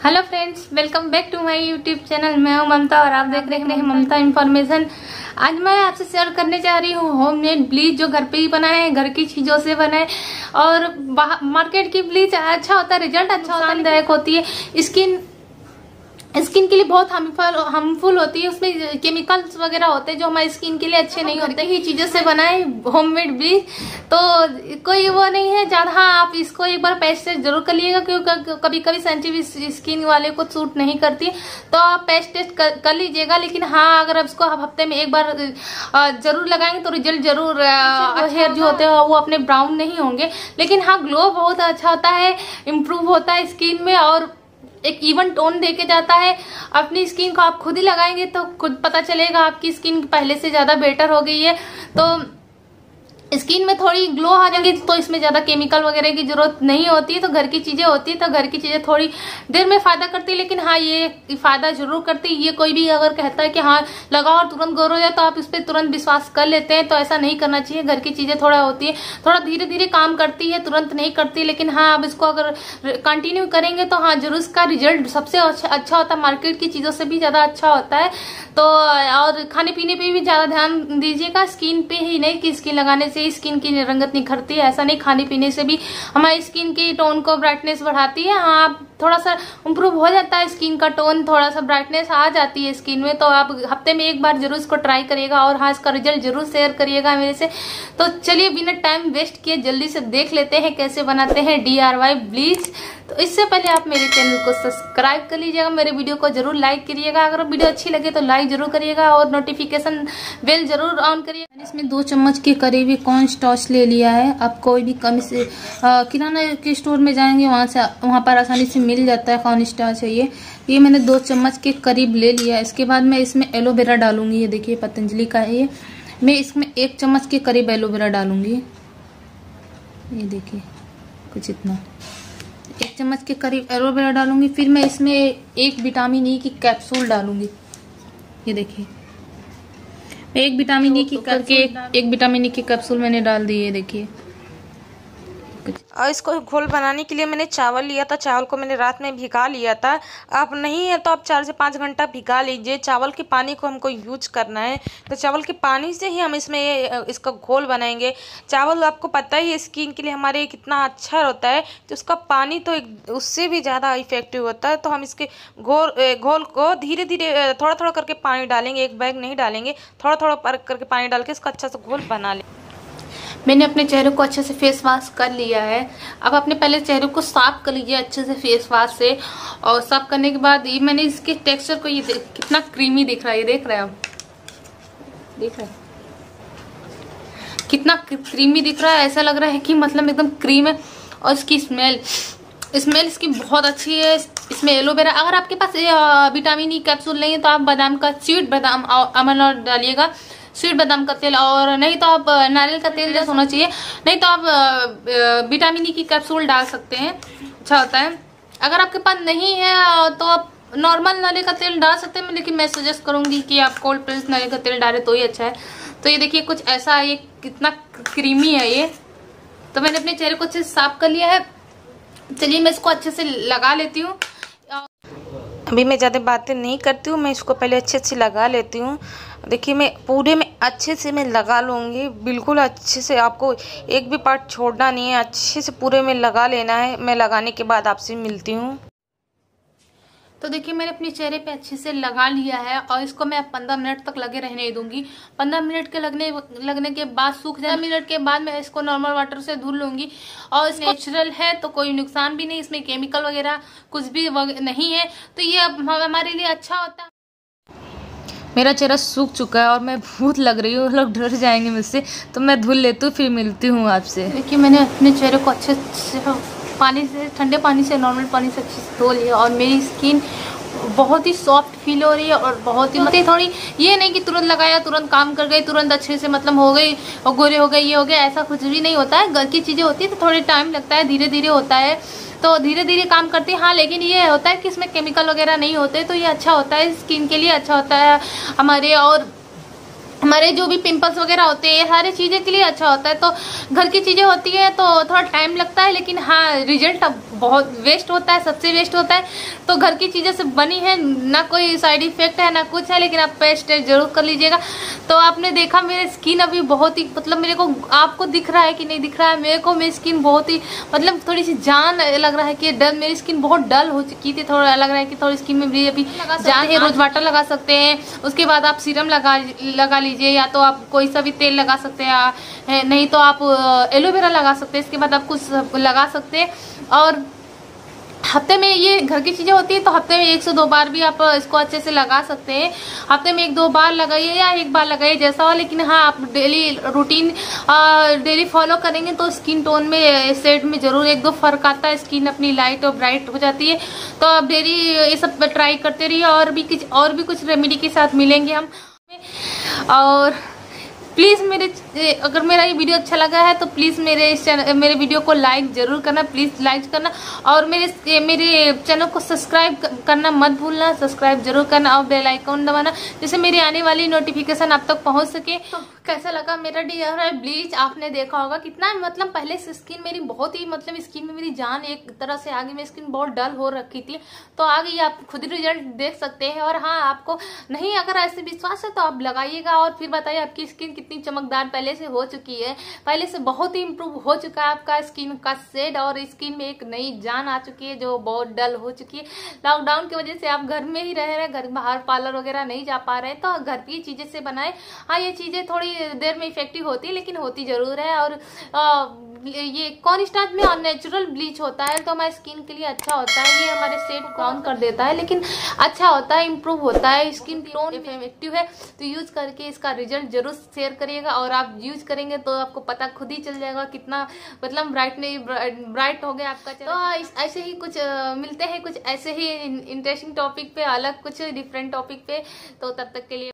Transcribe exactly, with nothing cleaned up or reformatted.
Hello friends, welcome back to my YouTube channel. मैं हूं ममता और आप देख रहे हैं ममता इन्फॉर्मेशन। आज मैं आपसे शेयर करने जा रही हूं होममेड ब्लीच, जो घर पे ही बनाए, घर की चीजों से बनाए। और मार्केट की ब्लीच अच्छा होता है, रिजल्ट अच्छा होता है, दायक होती है, स्किन स्किन के लिए बहुत हार्मफुल हार्मफुल होती है। उसमें केमिकल्स वगैरह होते हैं जो हमारी स्किन के लिए अच्छे नहीं होते। ही चीजों से बनाए होममेड ब्लीच तो कोई वो नहीं है ज्यादा। हाँ, आप इसको एक बार पेस्ट टेस्ट जरूर कर लीजिएगा, क्योंकि कभी कभी सेंसिटिव स्किन वाले को सूट नहीं करती, तो आप पेस्ट टेस्ट कर, कर लीजिएगा। लेकिन हाँ, अगर आप इसको हफ्ते में एक बार जरूर लगाएंगे तो रिजल्ट जरूर, हेयर जो होते हैं वो अपने ब्राउन नहीं होंगे। लेकिन हाँ, ग्लो बहुत अच्छा होता है, इम्प्रूव होता है स्किन में और एक इवन टोन देके जाता है। अपनी स्किन को आप खुद ही लगाएंगे तो खुद पता चलेगा आपकी स्किन पहले से ज्यादा बेटर हो गई है। तो स्किन में थोड़ी ग्लो आ जाएगी, तो इसमें ज्यादा केमिकल वगैरह की जरूरत नहीं होती है। तो घर की चीजें होती है, तो घर की चीजें थोड़ी देर में फायदा करती है, लेकिन हाँ, ये फायदा जरूर करती है। ये कोई भी अगर कहता है कि हाँ लगाओ और तुरंत गोर हो जाए, तो आप इस पर तुरंत विश्वास कर लेते हैं, तो ऐसा नहीं करना चाहिए। घर की चीजें थोड़ा होती है, थोड़ा धीरे धीरे काम करती है, तुरंत नहीं करती। लेकिन हाँ, आप इसको अगर कंटिन्यू करेंगे तो हाँ, जरूर इसका रिजल्ट सबसे अच्छा होता है, मार्केट की चीजों से भी ज्यादा अच्छा होता है। तो और खाने पीने पे भी ज्यादा ध्यान दीजिएगा, स्किन पे ही नहीं कि स्किन लगाने से स्किन की रंगत निखरती है, ऐसा नहीं। खाने पीने से भी हमारी स्किन की टोन को ब्राइटनेस बढ़ाती है। हाँ, थोड़ा सा इम्प्रूव हो जाता है स्किन का टोन, थोड़ा सा ब्राइटनेस आ जाती है स्किन में। तो आप हफ्ते में एक बार जरूर इसको ट्राई करिएगा और हाँ, इसका रिजल्ट जरूर शेयर करिएगा मेरे से। तो चलिए, बिना टाइम वेस्ट किए जल्दी से देख लेते हैं कैसे बनाते हैं डी आई वाई ब्लीच। तो इससे पहले आप मेरे चैनल को सब्सक्राइब कर लीजिएगा, मेरे वीडियो को जरूर लाइक करिएगा। अगर वीडियो अच्छी लगे तो लाइक जरूर करिएगा और नोटिफिकेशन बेल जरूर ऑन करिएगा। मैंने इसमें दो चम्मच के करीब कॉर्न स्टार्च ले लिया है। आप कोई भी कम से किराना के स्टोर में जाएंगे, वहाँ से वहाँ पर आसानी से मिल जाता है कॉर्न स्टार्च है। ये ये मैंने दो चम्मच के करीब ले लिया है। इसके बाद मैं इसमें एलोवेरा डालूंगी। ये देखिए, पतंजलि का है ये। मैं इसमें एक चम्मच के करीब एलोवेरा डालूंगी। ये देखिए, कुछ इतना एक चम्मच के करीब एलोवेरा डालूंगी। फिर मैं इसमें एक विटामिन ई की कैप्सूल डालूंगी। ये देखिए, एक विटामिन ई की करके एक, एक विटामिन ई की कैप्सूल मैंने डाल दी है। देखिए, और इसको घोल बनाने के लिए मैंने चावल लिया था। चावल को मैंने रात में भिगा लिया था। आप नहीं है तो आप चार से पाँच घंटा भिगा लीजिए। चावल के पानी को हमको यूज करना है, तो चावल के पानी से ही हम इसमें इसका घोल बनाएंगे। चावल आपको पता ही है स्किन के लिए हमारे कितना अच्छा होता है, तो उसका पानी तो एक उससे भी ज़्यादा इफेक्टिव होता है। तो हम इसके घोल घोल को धीरे धीरे थोड़ा थोड़ा करके पानी डालेंगे, एक बैग नहीं डालेंगे, थोड़ा थोड़ा करके पानी डाल के इसका अच्छा सा घोल बना लें। मैंने अपने चेहरे को अच्छे से फेस वॉश कर लिया है। अब अपने पहले चेहरे को साफ कर लीजिए अच्छे से फेस वॉश से। और साफ करने के बाद ये मैंने इसके टेक्सचर को, ये कितना क्रीमी दिख रहा है, ये देख रहे हैं आप, देख रहे हैं कितना क्रीमी दिख रहा है। ऐसा लग रहा है कि मतलब एकदम क्रीम है। और इसकी स्मेल स्मेल इसकी बहुत अच्छी है। इसमें एलोवेरा, अगर आपके पास विटामिन ई कैप्सूल नहीं है तो आप बादाम का, स्वीट बादाम अमन डालिएगा, स्वीट बादाम का तेल, और नहीं तो आप नारियल का तेल जैसा होना चाहिए, नहीं तो आप विटामिन ई की कैप्सूल डाल सकते हैं, अच्छा होता है। अगर आपके पास नहीं है तो आप नॉर्मल नारियल का तेल डाल सकते हैं, लेकिन मैं सजेस्ट करूंगी कि आप कोल्ड प्रेस नारियल का तेल डालें तो ही अच्छा है। तो ये देखिए, कुछ ऐसा, ये कितना क्रीमी है ये। तो मैंने अपने चेहरे को अच्छे से साफ कर लिया है। चलिए, मैं इसको अच्छे से लगा लेती हूँ। अभी मैं ज़्यादा बातें नहीं करती हूँ, मैं इसको पहले अच्छे से लगा लेती हूँ। देखिए, मैं पूरे में अच्छे से मैं लगा लूँगी, बिल्कुल अच्छे से। आपको एक भी पार्ट छोड़ना नहीं है, अच्छे से पूरे में लगा लेना है। मैं लगाने के बाद आपसे मिलती हूँ। तो देखिए, मैंने अपने चेहरे पे अच्छे से लगा लिया है और इसको मैं पंद्रह मिनट तक लगे रहने दूंगी। पंद्रह मिनट के लगने लगने के बाद सूख जाए, मिनट के बाद मैं इसको नॉर्मल वाटर से धुल लूंगी। और नेचुरल है तो कोई नुकसान भी नहीं, इसमें केमिकल वगैरह कुछ भी नहीं है, तो ये हमारे लिए अच्छा होता है। मेरा चेहरा सूख चुका है और मैं भूत लग रही हूँ, लोग डर जाएंगे मुझसे, तो मैं धुल लेती हूँ, फिर मिलती हूँ आपसे। देखिए, मैंने अपने चेहरे को अच्छे से पानी से, ठंडे पानी से, नॉर्मल पानी से अच्छे से धो लिया और मेरी स्किन बहुत ही सॉफ्ट फील हो रही है और बहुत ही मतलब थोड़ी, ये नहीं कि तुरंत लगाया तुरंत काम कर गई, तुरंत अच्छे से मतलब हो गई और गोरे हो गए, ये हो गया, ऐसा कुछ भी नहीं होता है। घर की चीज़ें होती है तो थोड़ी टाइम लगता है, धीरे धीरे होता है, तो धीरे धीरे काम करती है। हाँ, लेकिन ये होता है कि इसमें केमिकल वगैरह नहीं होते, तो ये अच्छा होता है, स्किन के लिए अच्छा होता है हमारे। और हमारे जो भी पिंपल्स वगैरह होते हैं, सारी चीज़ें के लिए अच्छा होता है। तो घर की चीज़ें होती है तो थोड़ा टाइम लगता है, लेकिन हाँ रिजल्ट अब बहुत वेस्ट होता है, सबसे वेस्ट होता है। तो घर की चीज़ें से बनी है, ना कोई साइड इफेक्ट है ना कुछ है, लेकिन आप पेस्ट जरूर कर लीजिएगा। तो आपने देखा मेरी स्किन अभी बहुत ही मतलब मेरे को, आपको दिख रहा है कि नहीं दिख रहा है, मेरे को मेरी स्किन बहुत ही मतलब थोड़ी सी जान लग रहा है कि डल, मेरी स्किन बहुत डल हो चुकी थी। थोड़ा लग रहा है कि थोड़ी स्किन में भी अभी जान है। रोज वाटर लगा सकते हैं, उसके बाद आप सीरम लगा लगा लीजिए, या तो आप कोई सा भी तेल लगा सकते हैं, नहीं तो आप एलोवेरा लगा सकते हैं। इसके बाद आप कुछ लगा सकते हैं। और हफ्ते में ये घर की चीज़ें होती है तो हफ्ते में एक से दो बार भी आप इसको अच्छे से लगा सकते हैं। हफ्ते में एक दो बार लगाइए या एक बार लगाइए जैसा हो, लेकिन हाँ आप डेली रूटीन डेली फॉलो करेंगे तो स्किन टोन में शेड में जरूर एक दो फर्क आता है, स्किन अपनी लाइट और ब्राइट हो जाती है। तो आप डेली ये सब ट्राई करते रहिए। और भी कुछ और भी कुछ रेमेडी के साथ मिलेंगे हम। और प्लीज़ मेरे अगर मेरा ये वीडियो अच्छा लगा है तो प्लीज़ मेरे इस चैनल मेरे वीडियो को लाइक ज़रूर करना, प्लीज़ लाइक करना। और मेरे मेरे चैनल को सब्सक्राइब करना मत भूलना, सब्सक्राइब जरूर करना और बेल आइकन दबाना, जिससे मेरी आने वाली नोटिफिकेशन आप तक पहुंच सके। तो कैसा लगा मेरा डी आर आई ब्लीच, आपने देखा होगा कितना मतलब पहले से स्किन मेरी बहुत ही मतलब स्किन में मेरी जान एक तरह से आगे, मेरी स्किन बहुत डल हो रखी थी तो आ गई। आप खुद रिजल्ट देख सकते हैं। और हाँ आपको नहीं अगर ऐसे विश्वास है तो आप लगाइएगा और फिर बताइए आपकी स्किन कितनी चमकदार पहले से हो चुकी है, पहले से बहुत ही इम्प्रूव हो चुका है आपका स्किन का शेड, और स्किन में एक नई जान आ चुकी है जो बहुत डल हो चुकी है। लॉकडाउन की वजह से आप घर में ही रह रहे, घर बाहर पार्लर वगैरह नहीं जा पा रहे, तो घर की चीजें से बनाए। हाँ ये चीजें थोड़ी देर में इफेक्टिव होती है, लेकिन होती जरूर है। और आ, ये कॉर्न स्टार्च में नेचुरल ब्लीच होता है तो हमारे स्किन के लिए अच्छा होता है। ये हमारे शेड ब्राउन कर देता है, लेकिन अच्छा होता है, इम्प्रूव होता है, स्किन टोन इफेक्टिव है। तो यूज करके इसका रिजल्ट जरूर शेयर करिएगा। और आप यूज करेंगे तो आपको पता खुद ही चल जाएगा कितना मतलब ब्राइट नहीं ब्राइट हो गया आपका चेहरा। तो ऐसे ही कुछ मिलते हैं कुछ ऐसे ही इंटरेस्टिंग टॉपिक पे, अलग कुछ डिफरेंट टॉपिक पे। तो तब तक के लिए